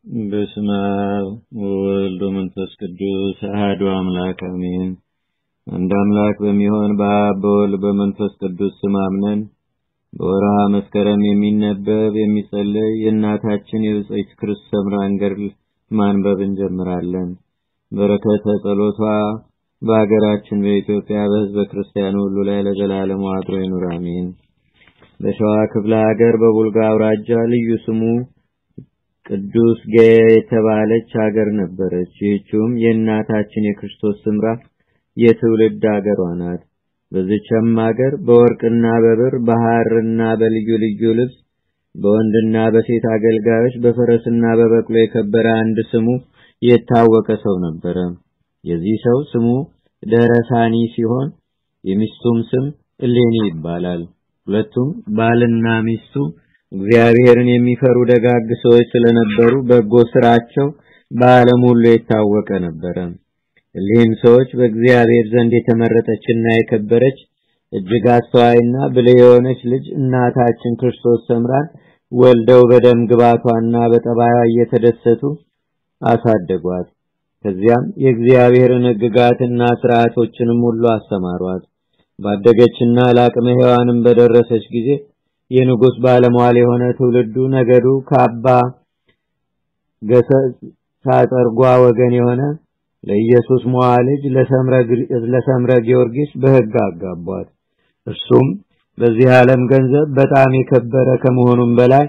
በስመ አብ ወወልድ ወመንፈስ ቅዱስ አሐዱ አምላክ አሜን። አንድ አምላክ በሚሆን በአብ በወልድ በመንፈስ ቅዱስ ስም አምነን በወርሃ መስከረም የሚነበብ የሚጸለይ የእናታችን የብጽዕት ክርስቶስ ሰምራን ገድል ማንበብ እንጀምራለን። በረከተ ጸሎቷ በአገራችን በኢትዮጵያ በሕዝበ ክርስቲያኑ ሁሉ ላይ ለዘላለሙ አድሮ ይኑር አሜን። በሸዋ ክፍለ ሀገር በቡልጋ አውራጃ ልዩ ስሙ ቅዱስ ገየ የተባለች ሀገር ነበረች። ይህችም የእናታችን የክርስቶስ ሰምራ የትውልድ ሀገሯ ናት። በዚህችም ሀገር በወርቅና በብር በሐርና በልዩ ልዩ ልብስ በወንድና በሴት አገልጋዮች በፈረስና በበቅሎ የከበረ አንድ ስሙ የታወቀ ሰው ነበረ። የዚህ ሰው ስሙ ደረሳኒ ሲሆን የሚስቱም ስም እሌኒ ይባላል። ሁለቱም ባልና ሚስቱ እግዚአብሔርን የሚፈሩ ደጋግ ሰዎች ስለነበሩ በጎ ስራቸው በዓለም ሁሉ የታወቀ ነበረ። እሊህም ሰዎች በእግዚአብሔር ዘንድ የተመረጠችና የከበረች እጅግ አስተዋይና ብልህ የሆነች ልጅ እናታችን ክርስቶስ ሰምራን ወልደው በደም ግባቷና በጠባይዋ እየተደሰቱ አሳደጓት። ከዚያም የእግዚአብሔርን ሕግጋትና ሥርዓቶችንም ሁሉ አስተማሯት። ባደገችና ለአቅመ ሔዋንም በደረሰች ጊዜ የንጉስ ባለሟል የሆነ ትውልዱ ነገዱ ከአባ ገሰጻ ወገን የሆነ ለኢየሱስ ሞዓ ልጅ ለሰምረ ጊዮርጊስ በሕግ አጋቧት። እርሱም በዚህ ዓለም ገንዘብ በጣም የከበረ ከመሆኑም በላይ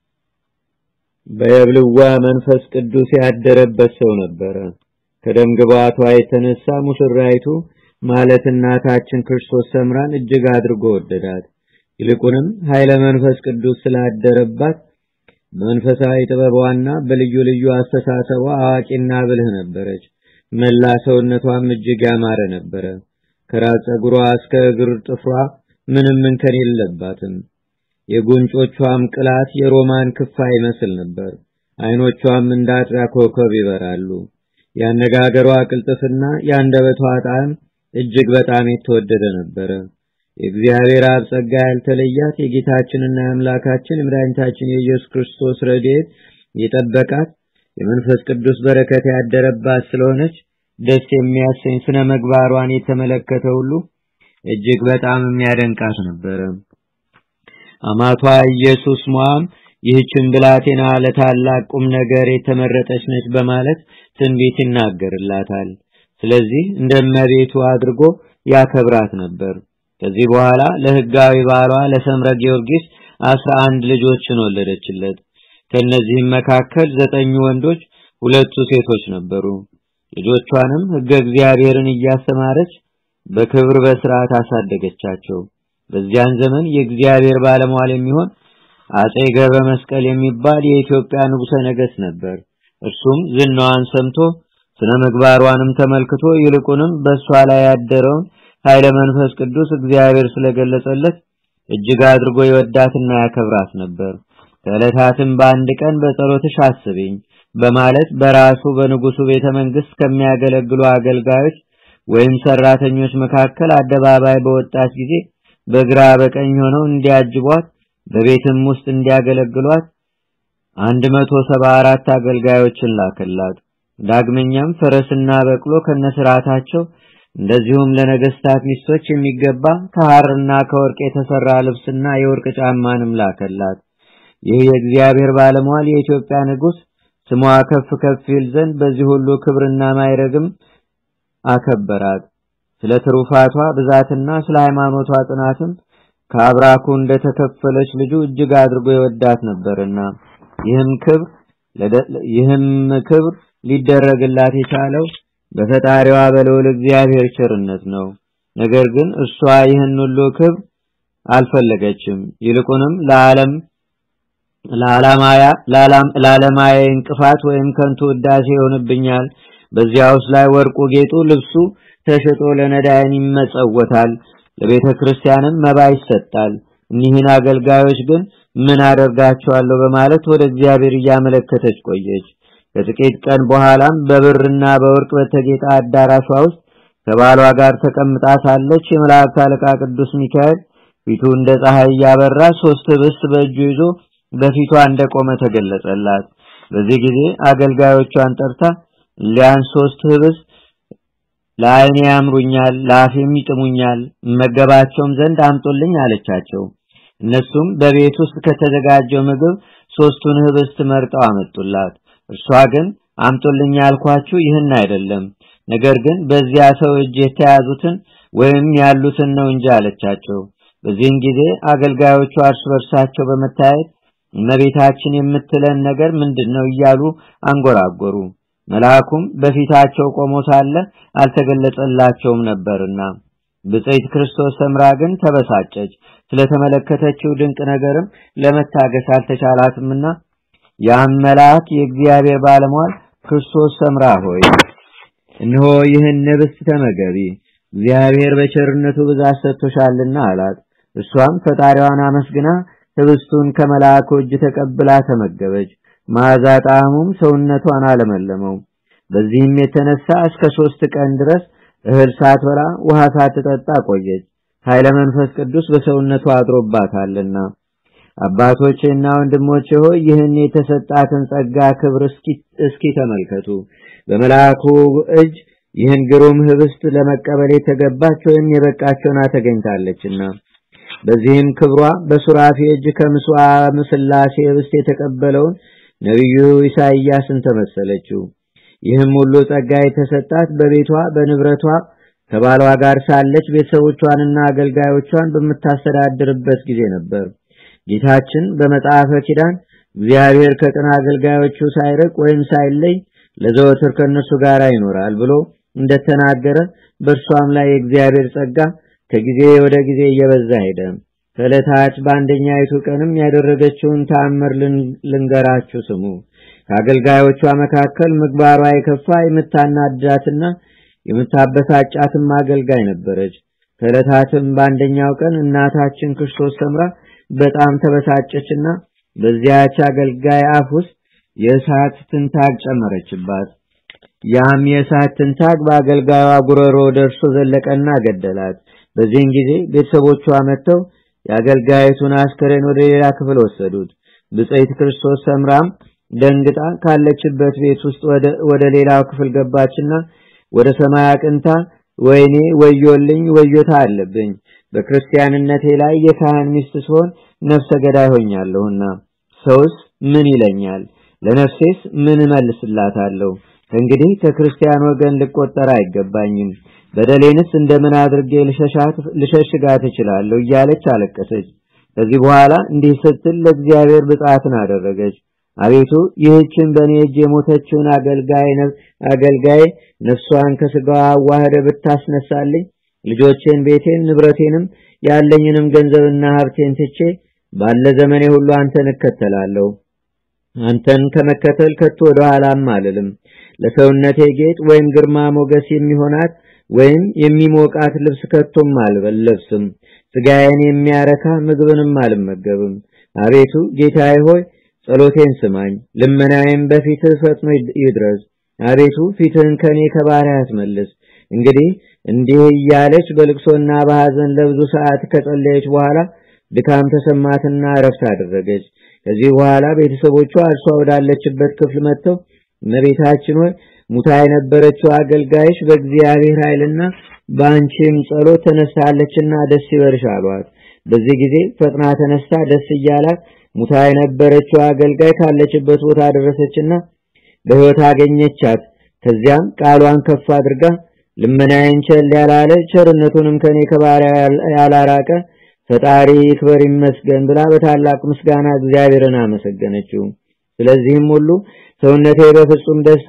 በየብልዋ መንፈስ ቅዱስ ያደረበት ሰው ነበረ። ከደም ግባቷ የተነሳ ሙሽራይቱ ማለት እናታችን ክርስቶስ ሰምራን እጅግ አድርጎ ወደዳት። ይልቁንም ኃይለ መንፈስ ቅዱስ ስላደረባት መንፈሳዊ ጥበቧና በልዩ ልዩ አስተሳሰቧ አዋቂና ብልህ ነበረች። መላ ሰውነቷም እጅግ ያማረ ነበረ። ከራስ ፀጉሯ እስከ እግር ጥፍሯ ምንም እንከን የለባትም። የጉንጮቿም ቅላት የሮማን ክፋይ ይመስል ነበር። አይኖቿም እንደ አጥራ ኮከብ ይበራሉ። ያነጋገሯ ቅልጥፍና ያንደበቷ ጣዕም እጅግ በጣም የተወደደ ነበረ። የእግዚአብሔር አብ ጸጋ ያልተለያት የጌታችንና የአምላካችን የመድኃኒታችን የኢየሱስ ክርስቶስ ረድኤት የጠበቃት የመንፈስ ቅዱስ በረከት ያደረባት ስለሆነች ደስ የሚያሰኝ ስነ ምግባሯን የተመለከተ ሁሉ እጅግ በጣም የሚያደንቃት ነበረ። አማቷ ኢየሱስ ሞዓም ይህችን ብላቴና ለታላቅ ቁም ነገር የተመረጠች ነች በማለት ትንቢት ይናገርላታል። ስለዚህ እንደመቤቱ አድርጎ ያከብራት ነበር። ከዚህ በኋላ ለሕጋዊ ባሏ ለሰምረ ጊዮርጊስ 11 ልጆችን ወለደችለት። ከነዚህም መካከል 9 ወንዶች 2 ሴቶች ነበሩ። ልጆቿንም ሕገ እግዚአብሔርን እያስተማረች በክብር በሥርዓት አሳደገቻቸው። በዚያን ዘመን የእግዚአብሔር ባለሟል የሚሆን አጼ ገብረ መስቀል የሚባል የኢትዮጵያ ንጉሠ ነገሥት ነበር። እርሱም ዝናዋን ሰምቶ ስነ ምግባሯንም ተመልክቶ ይልቁንም በሷ ላይ ያደረውን ኃይለ መንፈስ ቅዱስ እግዚአብሔር ስለገለጸለት እጅግ አድርጎ ይወዳትና ያከብራት ነበር። ከዕለታትም በአንድ ቀን በጸሎትሽ አስቢኝ በማለት በራሱ በንጉሱ ቤተ መንግስት ከሚያገለግሉ አገልጋዮች ወይም ሰራተኞች መካከል አደባባይ በወጣች ጊዜ በግራ በቀኝ ሆነው እንዲያጅቧት በቤትም ውስጥ እንዲያገለግሏት 174 አገልጋዮችን ላከላት። ዳግመኛም ፈረስና በቅሎ ከነስራታቸው እንደዚሁም ለነገስታት ሚስቶች የሚገባ ከሐርና ከወርቅ የተሰራ ልብስና የወርቅ ጫማንም ላከላት። ይህ የእግዚአብሔር ባለሟል የኢትዮጵያ ንጉስ ስሟ ከፍ ከፍ ይል ዘንድ በዚህ ሁሉ ክብርና ማይረግም አከበራት። ስለ ትሩፋቷ ብዛትና ስለ ሃይማኖቷ ጽናትም ከአብራኩ እንደተከፈለች ልጁ እጅግ አድርጎ ይወዳት ነበርና ይህም ክብር ሊደረግላት የቻለው በፈጣሪዋ በልዑል እግዚአብሔር ቸርነት ነው። ነገር ግን እሷ ይህን ሁሉ ክብር አልፈለገችም። ይልቁንም ለዓለማዊ እንቅፋት ወይም ከንቱ ውዳሴ ይሆንብኛል፣ በዚያውስ ላይ ወርቁ ጌጡ ልብሱ ተሽጦ ለነዳያን ይመጸወታል፣ ለቤተ ክርስቲያንም መባ ይሰጣል፣ እኒህን አገልጋዮች ግን ምን አደርጋቸዋለሁ በማለት ወደ እግዚአብሔር እያመለከተች ቆየች። ከጥቂት ቀን በኋላም በብርና በወርቅ በተጌጠ አዳራሿ ውስጥ ከባሏ ጋር ተቀምጣ ሳለች የመላእክት አለቃ ቅዱስ ሚካኤል ፊቱ እንደ ፀሐይ ያበራ 3 ህብስት በእጁ ይዞ በፊቷ እንደቆመ ተገለጸላት። በዚህ ጊዜ አገልጋዮቿን ጠርታ ሊያን 3 ህብስት ለዓይኔ ያምሩኛል ለአፌም ይጥሙኛል መገባቸውም ዘንድ አምጡልኝ አለቻቸው። እነሱም በቤት ውስጥ ከተዘጋጀው ምግብ 3ቱን ህብስት መርጠው አመጡላት። እርሷ ግን አምጡልኝ ያልኳችሁ ይህን አይደለም፣ ነገር ግን በዚያ ሰው እጅ የተያዙትን ወይም ያሉትን ነው እንጂ አለቻቸው። በዚህም ጊዜ አገልጋዮቿ እርስ በርሳቸው በመታየት እመቤታችን የምትለን ነገር ምንድነው እያሉ አንጎራጎሩ። መልአኩም በፊታቸው ቆሞ ሳለ አልተገለጸላቸውም ነበርና። ብጽዕት ክርስቶስ ሰምራ ግን ተበሳጨች። ስለተመለከተችው ድንቅ ነገርም ለመታገስ አልተቻላትምና ያን መልአክ የእግዚአብሔር ባለሟል ክርስቶስ ሰምራ ሆይ እነሆ ይህን ህብስት ተመገቢ፣ እግዚአብሔር በቸርነቱ ብዛት ሰጥቶሻልና አላት። እሷም ፈጣሪዋን አመስግና ህብስቱን ከመልአኩ እጅ ተቀብላ ተመገበች። መዓዛ ጣዕሙም ሰውነቷን አለመለመው። በዚህም የተነሳ እስከ 3 ቀን ድረስ እህል ሳትበላ ውሃ ሳትጠጣ ቆየች። ኃይለ መንፈስ ቅዱስ በሰውነቷ አድሮባታልና። አባቶቼና ወንድሞቼ ሆይ ይህን የተሰጣትን ጸጋ ክብር እስኪ ተመልከቱ። በመልአኩ እጅ ይህን ግሩም ህብስት ለመቀበል የተገባች ወይም የበቃችና ተገኝታለችና በዚህም ክብሯ በሱራፊ እጅ ከምስዋ ምስላሴ ህብስት የተቀበለውን ነብዩ ኢሳይያስን ተመሰለችው። ይህም ሁሉ ጸጋ የተሰጣት በቤቷ በንብረቷ ከባሏ ጋር ሳለች ቤተሰቦቿንና አገልጋዮቿን በመታስተዳድርበት ጊዜ ነበር። ጌታችን በመጽሐፈ ኪዳን እግዚአብሔር ከቅን አገልጋዮቹ ሳይርቅ ወይም ሳይለይ ለዘወትር ከነሱ ጋር ይኖራል ብሎ እንደተናገረ በእርሷም ላይ የእግዚአብሔር ጸጋ ከጊዜ ወደ ጊዜ እየበዛ ሄደ። ከዕለታት በአንደኛይቱ ቀንም ያደረገችውን ተአምር ልንገራችሁ ስሙ። ከአገልጋዮቿ መካከል ምግባሯ የከፋ የምታናድዳትና የምታበሳጫትም አገልጋይ ነበረች። ከዕለታትም በአንደኛው ቀን እናታችን ክርስቶስ ሰምራ በጣም ተበሳጨችና በዚያች አገልጋይ አፍ ውስጥ የእሳት ትንታግ ጨመረችባት። ያም የእሳት ትንታግ በአገልጋዩዋ ጉሮሮ ደርሶ ዘለቀና ገደላት። በዚህም ጊዜ ቤተሰቦቿ መጥተው የአገልጋይቱን አስከሬን ወደ ሌላ ክፍል ወሰዱት። ብጽዕት ክርስቶስ ሰምራም ደንግጣ ካለችበት ቤት ውስጥ ወደ ሌላው ክፍል ገባችና ወደ ሰማይ አቅንታ ወይኔ ወዮልኝ ወዮታ አለብኝ፣ በክርስቲያንነቴ ላይ የካህን ሚስት ስሆን ነፍሰ ገዳይ ሆኛለሁና ሰውስ ምን ይለኛል? ለነፍሴስ ምን መልስላታለሁ? እንግዲህ ከክርስቲያን ወገን ልቆጠር አይገባኝም። በደሌንስ እንደምን አድርጌ ልሸሽጋት እችላለሁ እያለች አለቀሰች። ከዚህ በኋላ እንዲህ ስትል ለእግዚአብሔር ብጽዓትን አደረገች። አቤቱ ይህችን በእኔ እጅ የሞተችውን አገልጋይ ነፍሷን ከስጋዋ አዋህደ ብታስነሳልኝ ልጆቼን፣ ቤቴን፣ ንብረቴንም ያለኝንም ገንዘብና ሀብቴን ትቼ ባለ ዘመኔ ሁሉ አንተን እከተላለሁ። አንተን ከመከተል ከቶ ወደ ኋላም አልልም። ለሰውነቴ ጌጥ ወይም ግርማ ሞገስ የሚሆናት ወይም የሚሞቃት ልብስ ከቶም አልለብስም። ስጋዬን የሚያረካ ምግብንም አልመገብም። አቤቱ ጌታዬ ሆይ ጸሎቴን ስማኝ፣ ልመናዬም በፊትህ ፈጥኖ ይድረስ። አቤቱ ፊትህን ከኔ ከባሪያ አስመልስ። እንግዲህ እንዲህ እያለች በልቅሶና በሐዘን ለብዙ ሰዓት ከጸለየች በኋላ ድካም ተሰማትና ረፍት አደረገች። ከዚህ በኋላ ቤተሰቦቿ እርሷ ወዳለችበት ክፍል መጥተው እመቤታችን ሆይ ሙታ የነበረችው አገልጋይሽ በእግዚአብሔር ኃይልና በአንቺም ጸሎት ተነስታለችና ደስ ይበልሽ አሏት። በዚህ ጊዜ ፈጥና ተነስታ ደስ እያላት ሙታ የነበረችው አገልጋይ ካለችበት ቦታ ደረሰችና በሕይወት አገኘቻት። ከዚያም ቃሏን ከፍ አድርጋ ልመናዬን ቸል ያላለ ቸርነቱንም ከኔ ከባሪያ ያላራቀ ፈጣሪ ይክበር ይመስገን ብላ በታላቅ ምስጋና እግዚአብሔርን አመሰገነችው። ስለዚህም ሁሉ ሰውነቴ በፍጹም ደስታ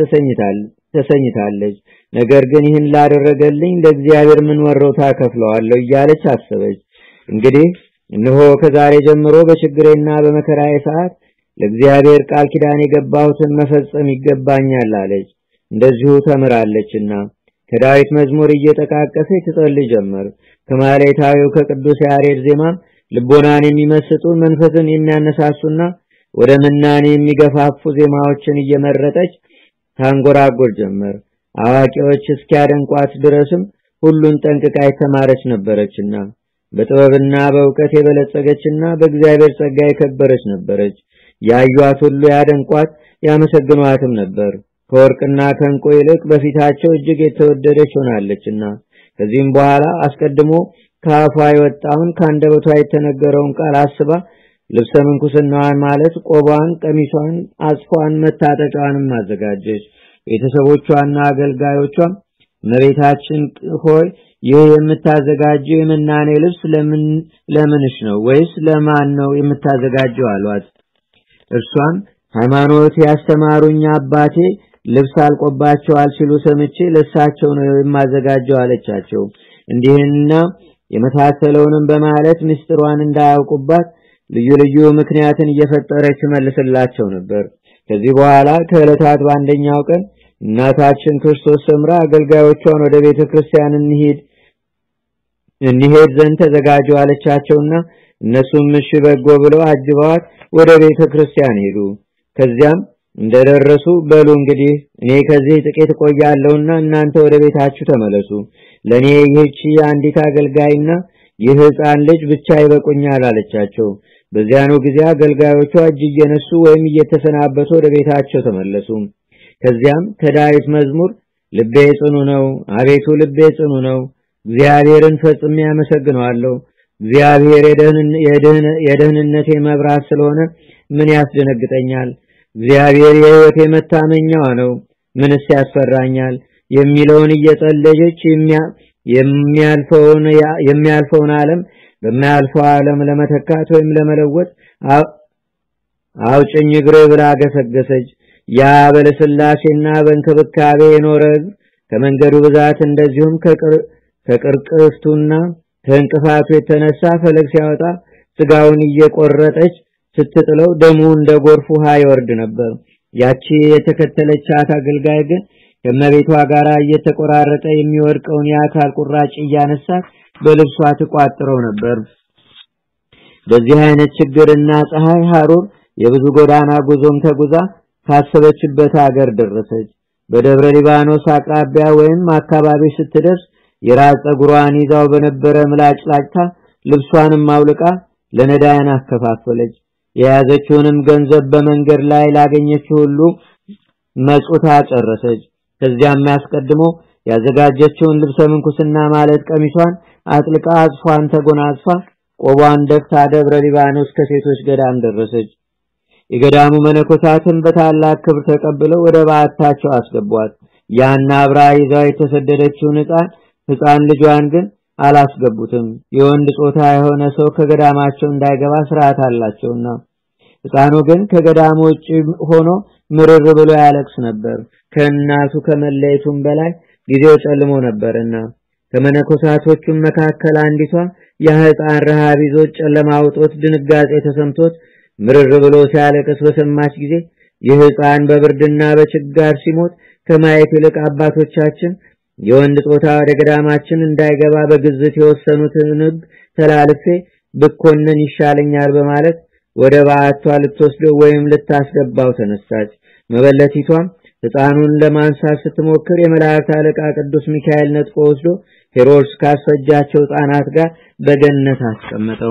ተሰኝታለች። ነገር ግን ይህን ላደረገልኝ ለእግዚአብሔር ምን ወሮታ ከፍለዋለሁ እያለች አሰበች። እንግዲህ እነሆ ከዛሬ ጀምሮ በችግሬና በመከራዬ ሰዓት ለእግዚአብሔር ቃል ኪዳን የገባሁትን መፈጸም ይገባኛል አለች። እንደዚሁ ተምራለችና ከዳዊት መዝሙር እየተቃቀሰች ትጸልይ ጀመር። ከማሌታዊው ከቅዱስ ያሬድ ዜማም ልቦናን የሚመስጡ መንፈስን የሚያነሳሱና ወደ ምናኔ የሚገፋፉ ዜማዎችን እየመረጠች ታንጎራጎር ጀመር። አዋቂዎች እስኪያደንቋት ድረስም ሁሉን ጠንቅቃ የተማረች ነበረችና በጥበብና በእውቀት የበለጸገችና በእግዚአብሔር ጸጋ የከበረች ነበረች። ያዩአት ሁሉ ያደንቋት ያመሰግኗትም ነበር። ከወርቅና ከዕንቁ ይልቅ በፊታቸው እጅግ የተወደደች ሆናለችና። ከዚህም በኋላ አስቀድሞ ከአፏ የወጣውን ከአንደበቷ የተነገረውን ቃል አስባ ልብሰ ምንኩስናዋን ማለት ቆቧን፣ ቀሚሷን፣ አጽፏን፣ መታጠቂያዋንም አዘጋጀች። ቤተሰቦቿና አገልጋዮቿም እመቤታችን ሆይ ይህ የምታዘጋጀው የምናኔ ልብስ ለምንሽ ነው ወይስ ለማን ነው የምታዘጋጀው አሏት። እርሷም ሃይማኖት ያስተማሩኝ አባቴ ልብስ አልቆባቸዋል ሲሉ ሰምቼ ለሳቸው ነው የማዘጋጀው አለቻቸው። እንዲህና የመሳሰለውንም በማለት ምስጢሯን እንዳያውቁባት ልዩ ልዩ ምክንያትን እየፈጠረች መልስላቸው ነበር። ከዚህ በኋላ ከዕለታት በአንደኛው ቀን እናታችን ክርስቶስ ሰምራ አገልጋዮቿን ወደ ቤተክርስቲያን እንሄድ ዘንድ ተዘጋጁ አለቻቸውና እነሱም እሺ በጎ ብለው አጅበዋት ወደ ቤተክርስቲያን ሄዱ። ከዚያም እንደደረሱ በሉ እንግዲህ እኔ ከዚህ ጥቂት ቆያለሁና እናንተ ወደ ቤታችሁ ተመለሱ፣ ለኔ ይህች አንዲት አገልጋይና ይህ ሕፃን ልጅ ብቻ ይበቁኛል አለቻቸው። በዚያኑ ጊዜ አገልጋዮቿ እጅ እየነሱ ወይም እየተሰናበቱ ወደ ቤታቸው ተመለሱ። ከዚያም ከዳዊት መዝሙር ልቤ ጽኑ ነው፣ አቤቱ ልቤ ጽኑ ነው፣ እግዚአብሔርን ፈጽሜ አመሰግነዋለሁ፣ እግዚአብሔር የደህንነቴ መብራት ስለሆነ ምን ያስደነግጠኛል? እግዚአብሔር የሕይወቴ መታመኛዋ ነው፣ ምንስ ያስፈራኛል? የሚለውን እየጸለየች የሚያልፈውን ዓለም በማያልፈው ዓለም ለመተካት ወይም ለመለወጥ አውጭኝ እግሬ ብላ ገሰገሰች። ያ በለስላሴና በእንክብካቤ የኖረ ከመንገዱ ብዛት እንደዚሁም ከቅርቅፍቱና ከእንቅፋቱ የተነሳ ፈለግ ሲያወጣ ስጋውን እየቆረጠች ስትጥለው ደሙ እንደ ጎርፍ ውሃ ይወርድ ነበር። ያቺ የተከተለቻት አገልጋይ ግን ከመቤቷ ጋር እየተቆራረጠ የሚወድቀውን የአካል ቁራጭ እያነሳት በልብሷ ትቋጥረው ነበር። በዚህ አይነት ችግርና ፀሐይ ሐሩር የብዙ ጎዳና ጉዞም ተጉዛ ካሰበችበት ሀገር ደረሰች። በደብረ ሊባኖስ አቅራቢያ ወይም አካባቢ ስትደርስ የራስ ፀጉሯን ይዛው በነበረ ምላጭ ላጭታ ልብሷንም አውልቃ ለነዳያን አከፋፈለች። የያዘችውንም ገንዘብ በመንገድ ላይ ላገኘችው ሁሉ መጽውታ ጨረሰች። ከዚያም ያስቀድሞ ያዘጋጀችውን ልብሰ ምንኩስና ማለት ቀሚሷን አጥልቃ አጽፏን ተጎናጽፋ ቆቧን ደፍታ ደብረ ሊባኖስ ከሴቶች ገዳም ደረሰች። የገዳሙ መነኮሳትን በታላቅ ክብር ተቀብለው ወደ ባታቸው አስገቧት። ያና አብራ ይዛው የተሰደደችውን ሕፃን ልጇን ግን አላስገቡትም። የወንድ ጾታ የሆነ ሰው ከገዳማቸው እንዳይገባ ሥርዓት አላቸውና። ሕፃኑ ግን ከገዳሙ ውጭ ሆኖ ምርር ብሎ ያለቅስ ነበር። ከእናቱ ከመለየቱም በላይ ጊዜው ጨልሞ ነበርና። ከመነኮሳቶቹም መካከል አንዲቷ የሕፃን ረሃብ ይዞት ጨለማ አውጦት ድንጋጤ ተሰምቶት ምርር ብሎ ሲያለቅስ በሰማች ጊዜ ይህ ሕፃን በብርድና በችጋር ሲሞት ከማየት ይልቅ አባቶቻችን የወንድ ጾታ ወደ ገዳማችን እንዳይገባ በግዝት የወሰኑትን ሕግ ተላልፌ ብኮንን ይሻለኛል በማለት ወደ ባዕቷ ልትወስደው ወይም ልታስገባው ተነሳች። መበለቲቷም ሕፃኑን ለማንሳት ስትሞክር የመላእክት አለቃ ቅዱስ ሚካኤል ነጥቆ ወስዶ ሄሮድስ ካስፈጃቸው ሕፃናት ጋር በገነት አስቀመጠው።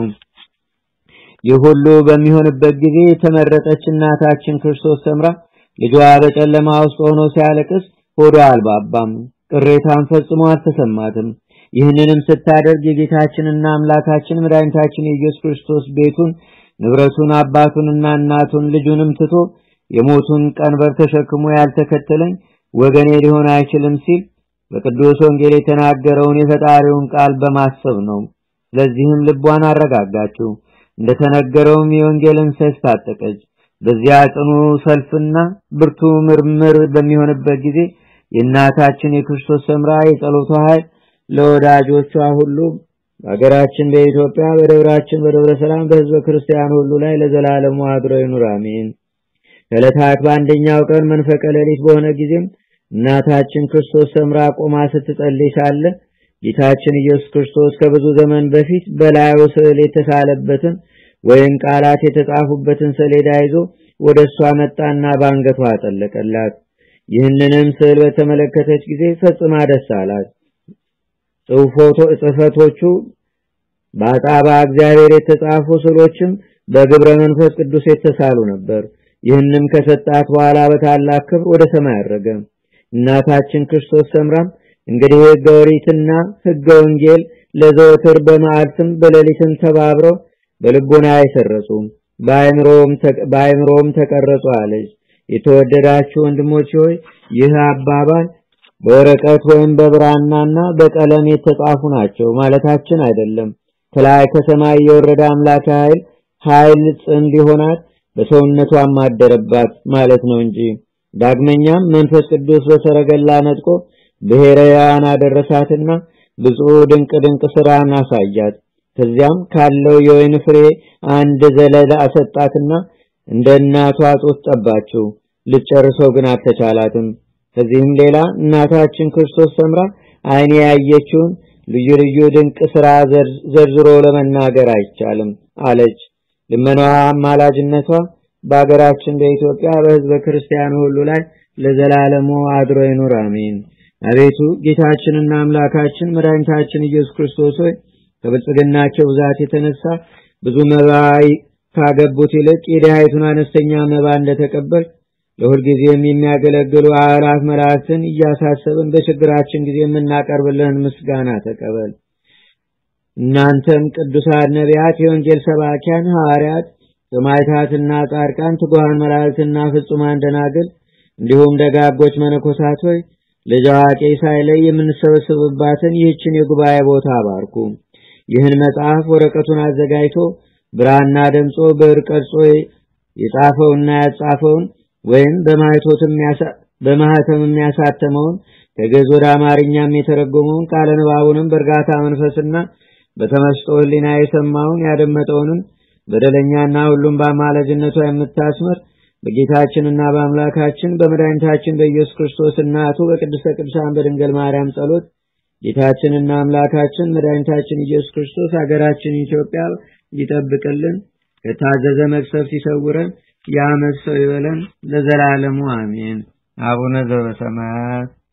ይህ ሁሉ በሚሆንበት ጊዜ የተመረጠች እናታችን ክርስቶስ ሰምራ ልጇ በጨለማ ውስጥ ሆኖ ሲያለቅስ ሆዷ አልባባም፣ ቅሬታን ፈጽሞ አልተሰማትም። ይህንንም ስታደርግ የጌታችንና አምላካችን መድኃኒታችን የኢየሱስ ክርስቶስ ቤቱን፣ ንብረቱን፣ አባቱንና እናቱን ልጁንም ትቶ የሞቱን ቀንበር ተሸክሞ ያልተከተለኝ ወገኔ ሊሆን አይችልም ሲል በቅዱስ ወንጌል የተናገረውን የፈጣሪውን ቃል በማሰብ ነው። ስለዚህም ልቧን አረጋጋችው። እንደተነገረውም የወንጌልን ሰይፍ ታጠቀች። በዚያ ጽኑ ሰልፍና ብርቱ ምርምር በሚሆንበት ጊዜ የእናታችን የክርስቶስ ሰምራ የጸሎቷ ኃይል ለወዳጆቿ ሁሉ በአገራችን በኢትዮጵያ በደብራችን በደብረ ሰላም በሕዝበ ክርስቲያን ሁሉ ላይ ለዘላለሙ አድሮ ይኑር አሜን። ከዕለታት በአንደኛው ቀን መንፈቀ ሌሊት በሆነ ጊዜም እናታችን ክርስቶስ ሰምራ ቆማ ስትጸልይ ሳለ ጌታችን ኢየሱስ ክርስቶስ ከብዙ ዘመን በፊት በላዩ ስዕል የተሳለበትን ወይም ቃላት የተጻፉበትን ሰሌዳ ይዞ ወደሷ መጣና ባንገቷ አጠለቀላት። ይህንንም ስዕል በተመለከተች ጊዜ ፈጽማ ደስ አላት። ጽፈቶቹ በአጣባ እግዚአብሔር የተጻፉ ስዕሎችም በግብረ መንፈስ ቅዱስ የተሳሉ ነበር። ይህንም ከሰጣት በኋላ በታላቅ ክብር ወደ ሰማይ አረገ። እናታችን ክርስቶስ ሰምራም እንግዲህ ሕገ ኦሪትና ሕገ ወንጌል ለዘወትር በመዓልትም በሌሊትም ተባብረው በልቦና አይሰረጹ በአእምሮም ተቀረጹ አለች። የተወደዳችሁ ወንድሞች ሆይ ይህ አባባል በወረቀት ወይም በብራናና በቀለም የተጻፉ ናቸው ማለታችን አይደለም። ከላይ ከሰማይ የወረደ አምላክ ኃይል ጽን ሊሆናት በሰውነቷም አደረባት ማለት ነው እንጂ። ዳግመኛም መንፈስ ቅዱስ በሰረገላ ነጥቆ ብሔራውያን አደረሳትና ብዙ ድንቅ ሥራን አሳያት። ከዚያም ካለው የወይን ፍሬ አንድ ዘለላ አሰጣትና እንደ እናቷ ጡት ጠባችው። ልጨርሰው ግን አልተቻላትም። ከዚህም ሌላ እናታችን ክርስቶስ ሰምራ አይኔ ያየችውን ልዩ ልዩ ድንቅ ሥራ ዘርዝሮ ለመናገር አይቻልም አለች። ልመናዋ አማላጅነቷ በአገራችን በኢትዮጵያ በሕዝበ ክርስቲያኑ ሁሉ ላይ ለዘላለሙ አድሮ ይኑር አሜን። አቤቱ ጌታችንና አምላካችን መድኃኒታችን ኢየሱስ ክርስቶስ ሆይ ከብልጽግናቸው ብዛት የተነሳ ብዙ መባ ካገቡት ይልቅ የድሃይቱን አነስተኛ መባ እንደተቀበል ለሁል ጊዜም የሚያገለግሉ አእላፍ መላእክትን እያሳሰብን በችግራችን ጊዜ የምናቀርብልህን ምስጋና ተቀበል። እናንተም ቅዱሳን ነቢያት፣ የወንጌል ሰባኪያን ሐዋርያት፣ ሰማዕታትና ጻድቃን፣ ትጉሃን መላእክትና ፍጹማን ደናግል እንዲሁም ደጋጎች መነኮሳት ሆይ ልጅ አዋቂ ሳይለይ የምንሰበሰብባትን ይህችን የጉባኤ ቦታ አባርኩ። ይህን መጽሐፍ ወረቀቱን አዘጋጅቶ ብራና ደምጾ ብዕር ቀርጾ የጻፈውና ያጻፈውን ወይም በማህተም የሚያሳተመውን ከግዕዝ ወደ አማርኛም የተረጎመውን ቃለ ንባቡንም በእርጋታ መንፈስና በተመስጦ ሕሊና የሰማውን ያደመጠውንም በደለኛና ሁሉም በአማላጅነቷ የምታስምር በጌታችንና በአምላካችን በመድኃኒታችን በኢየሱስ ክርስቶስ እናቱ በቅድስተ ቅዱሳን በድንግል ማርያም ጸሎት ጌታችንና አምላካችን መድኃኒታችን ኢየሱስ ክርስቶስ ሀገራችን ኢትዮጵያ ይጠብቅልን፣ ከታዘዘ መቅሰፍት ይሰውረን፣ ያመሰው ይበለን ለዘላለሙ አሜን። አቡነ ዘበሰማያት